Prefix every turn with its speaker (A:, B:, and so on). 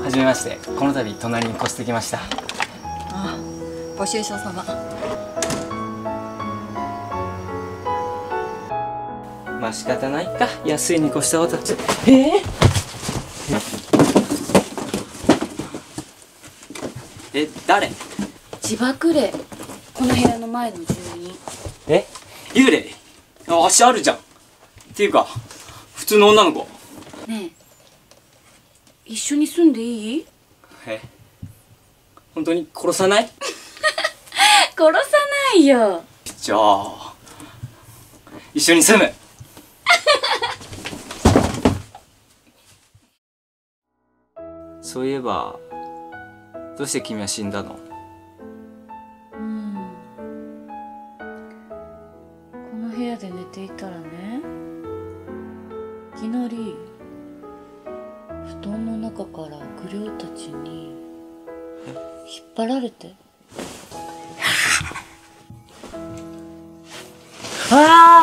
A: はじめまして。この度隣に越してきました。
B: ああ、ご愁傷様。
A: まあ仕方ないか。安いに越したことは誰？
B: 自爆霊。この部屋の前の住人。
A: 幽霊？足あるじゃん。っていうか普通の女の子。
B: ねえ、一緒に住んでいい？
A: 本当に殺さない？
B: 殺さないよ。
A: じゃあ一緒に住む。そういえばどうして君は死んだの？
B: この部屋で寝ていたらね、いきなり布団の中から悪霊たちに引っ張られて。ああ